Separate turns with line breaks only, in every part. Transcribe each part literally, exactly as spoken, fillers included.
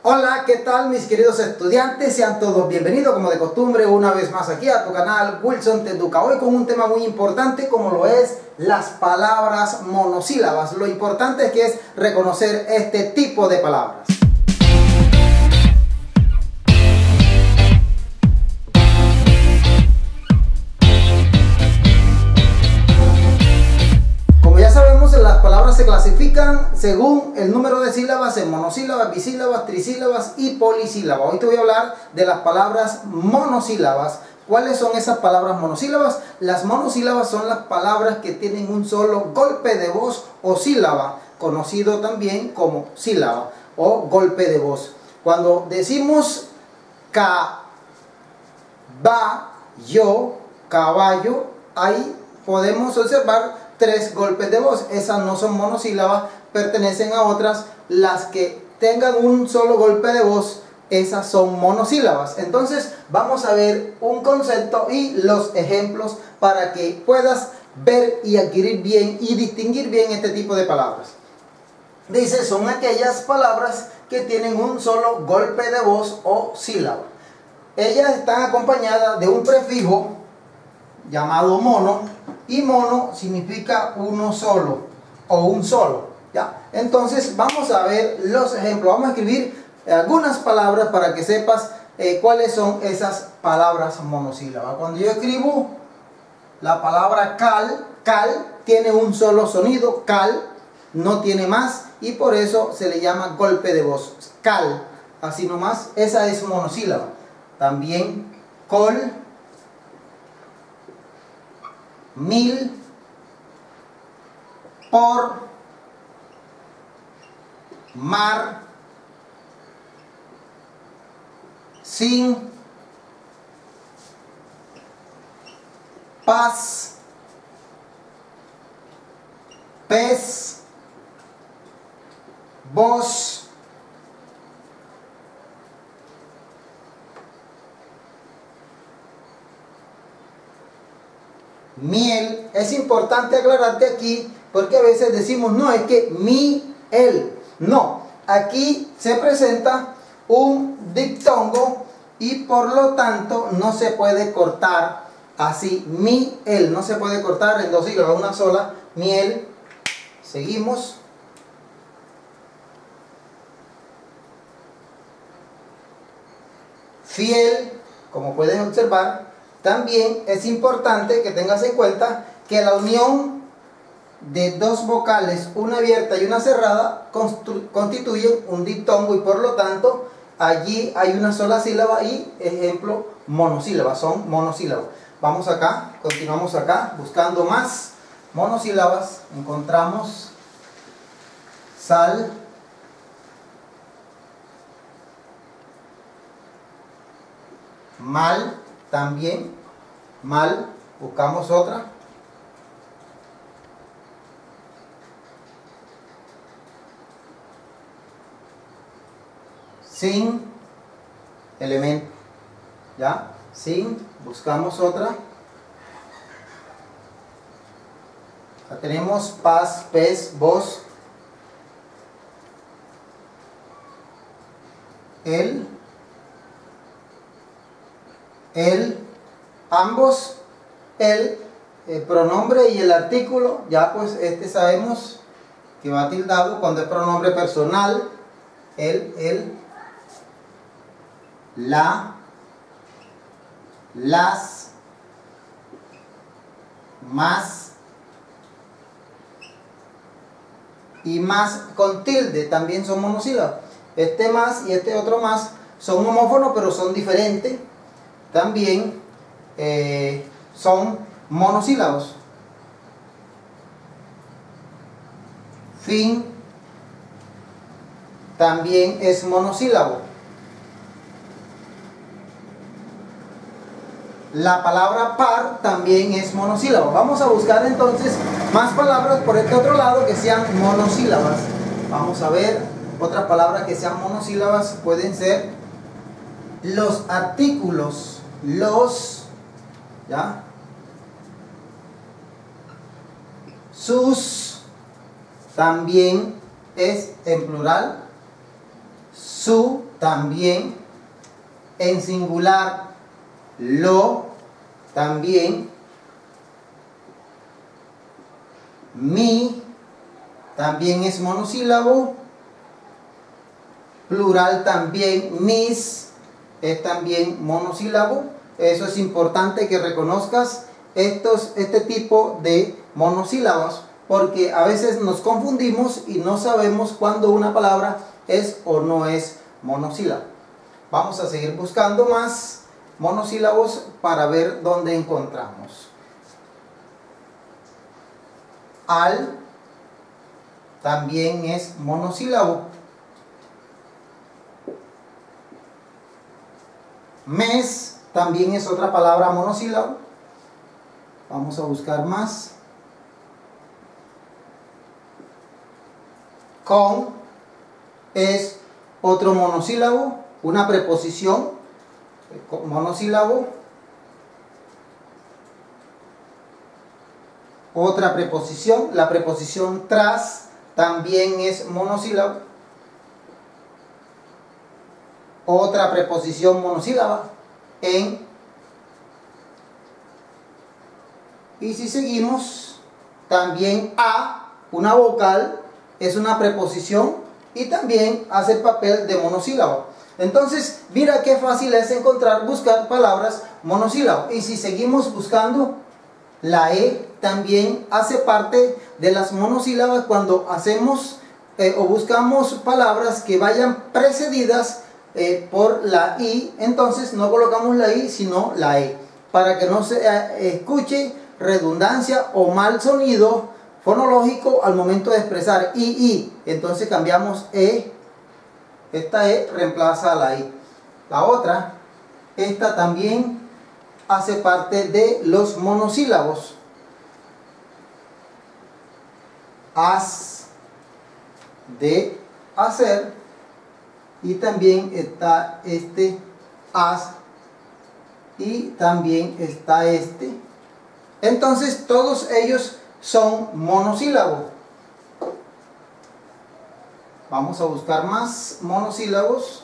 Hola, ¿qué tal mis queridos estudiantes? Sean todos bienvenidos como de costumbre una vez más aquí a tu canal Wilson Te Educa. Hoy con un tema muy importante como lo es las palabras monosílabas. Lo importante es que es reconocer este tipo de palabras. Las palabras se clasifican según el número de sílabas en monosílabas, bisílabas, trisílabas y polisílabas. Hoy te voy a hablar de las palabras monosílabas. ¿Cuáles son esas palabras monosílabas? Las monosílabas son las palabras que tienen un solo golpe de voz o sílaba, conocido también como sílaba o golpe de voz. Cuando decimos ca, ba, yo, caballo, ahí podemos observar tres golpes de voz. Esas no son monosílabas, pertenecen a otras. Las que tengan un solo golpe de voz, esas son monosílabas. Entonces vamos a ver un concepto y los ejemplos para que puedas ver y adquirir bien y distinguir bien este tipo de palabras. Dice, son aquellas palabras que tienen un solo golpe de voz o sílaba. Ellas están acompañadas de un prefijo llamado mono, y mono significa uno solo o un solo, ¿ya? Entonces vamos a ver los ejemplos. Vamos a escribir algunas palabras para que sepas eh, cuáles son esas palabras monosílabas. Cuando yo escribo la palabra cal, cal tiene un solo sonido, cal, no tiene más, y por eso se le llama golpe de voz, cal, así nomás, esa es monosílaba. También col, mil, por, mar, sin, paz, pez, voz, miel. Es importante aclararte aquí porque a veces decimos no, es que mi, el. No, aquí se presenta un diptongo y por lo tanto no se puede cortar así. Mi, el, no se puede cortar en dos sílabas, una sola. Miel. Seguimos. Fiel, como puedes observar. También es importante que tengas en cuenta que la unión de dos vocales, una abierta y una cerrada, constituyen un diptongo y por lo tanto allí hay una sola sílaba y, ejemplo, monosílabas, son monosílabas. Vamos acá, continuamos acá, buscando más monosílabas. Encontramos sal, mal, también, mal, buscamos otra. Sin, elemento, ¿ya? Sin, buscamos otra. Ya tenemos paz, pez, voz. El, el, ambos, el, el pronombre y el artículo, ya pues este sabemos que va tildado cuando es pronombre personal. El, el, la, las, más y más con tilde también son monosílabas. Este más y este otro más son homófonos pero son diferentes. También eh, son monosílabos. Fin también es monosílabo. La palabra par también es monosílabo. Vamos a buscar entonces más palabras por este otro lado que sean monosílabas. Vamos a ver otras palabras que sean monosílabas. Pueden ser los artículos, los, ¿ya? Sus también es en plural. Su también. En singular, lo, también. Mi, también es monosílabo. Plural también, mis, es también monosílabo. Eso es importante que reconozcas estos, este tipo de monosílabos, porque a veces nos confundimos y no sabemos cuándo una palabra es o no es monosílabo. Vamos a seguir buscando más monosílabos para ver dónde encontramos. Al también es monosílabo. Mes también es otra palabra monosílabo. Vamos a buscar más. Con es otro monosílabo, una preposición, monosílabo. Otra preposición, la preposición tras también es monosílabo. Otra preposición monosílaba, en. Y si seguimos, también a, una vocal, es una preposición y también hace el papel de monosílabo. Entonces, mira qué fácil es encontrar, buscar palabras monosílabos. Y si seguimos buscando, la e también hace parte de las monosílabas cuando hacemos eh, o buscamos palabras que vayan precedidas eh, por la i. Entonces no colocamos la i sino la e, para que no se eh, escuche redundancia o mal sonido fonológico al momento de expresar i, i. Entonces cambiamos e, esta e reemplaza a la i. La otra, esta también hace parte de los monosílabos. Has, de hacer, y también está este has, y también está este. Entonces todos ellos son monosílabos. Vamos a buscar más monosílabos.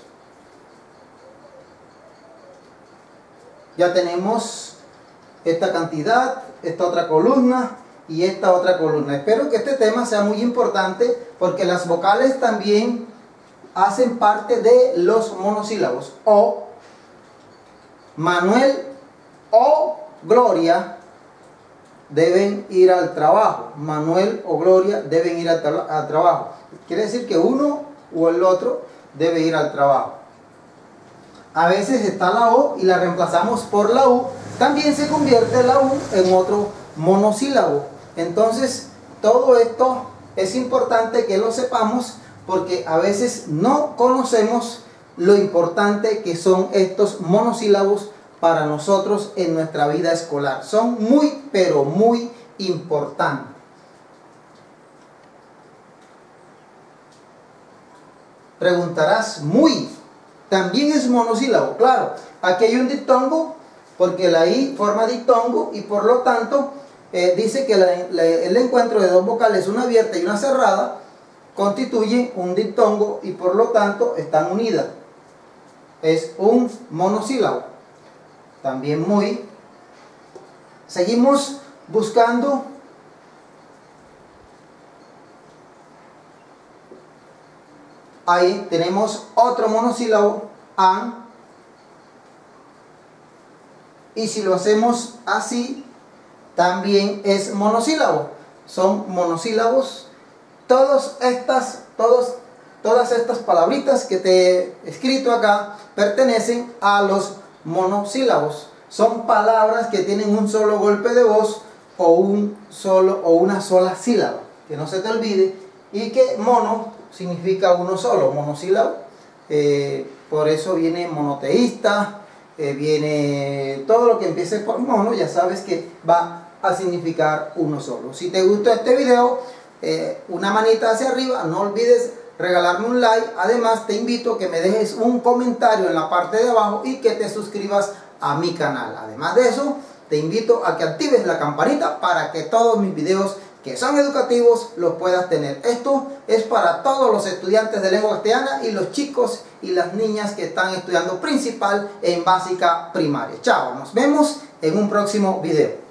Ya tenemos esta cantidad, esta otra columna y esta otra columna. Espero que este tema sea muy importante porque las vocales también hacen parte de los monosílabos. O, Manuel o Gloria deben ir al trabajo. Manuel o Gloria deben ir al, tra al trabajo. Quiere decir que uno o el otro debe ir al trabajo. A veces está la O y la reemplazamos por la U. También se convierte la U en otro monosílabo. Entonces, todo esto es importante que lo sepamos porque a veces no conocemos lo importante que son estos monosílabos para nosotros en nuestra vida escolar. Son muy, pero muy importantes. Preguntarás, muy, también es monosílabo. Claro, aquí hay un diptongo porque la i forma diptongo y por lo tanto eh, dice que la, la, el encuentro de dos vocales, una abierta y una cerrada, constituyen un diptongo y por lo tanto están unidas. Es un monosílabo. También muy. Seguimos buscando. Ahí tenemos otro monosílabo, an. Y si lo hacemos así, también es monosílabo. Son monosílabos. Todas estas, todos, todas estas palabritas que te he escrito acá pertenecen a los monosílabos. Son palabras que tienen un solo golpe de voz o, un solo, o una sola sílaba. Que no se te olvide. Y que mono significa uno solo, monosílabo. Eh, por eso viene monoteísta, eh, viene todo lo que empiece por mono, ya sabes que va a significar uno solo. Si te gustó este video, eh, una manita hacia arriba, no olvides regalarme un like. Además te invito a que me dejes un comentario en la parte de abajo y que te suscribas a mi canal. Además de eso, te invito a que actives la campanita para que todos mis videos que son educativos los puedas tener. Esto es para todos los estudiantes de lengua castellana y los chicos y las niñas que están estudiando principal en básica primaria. Chao, nos vemos en un próximo video.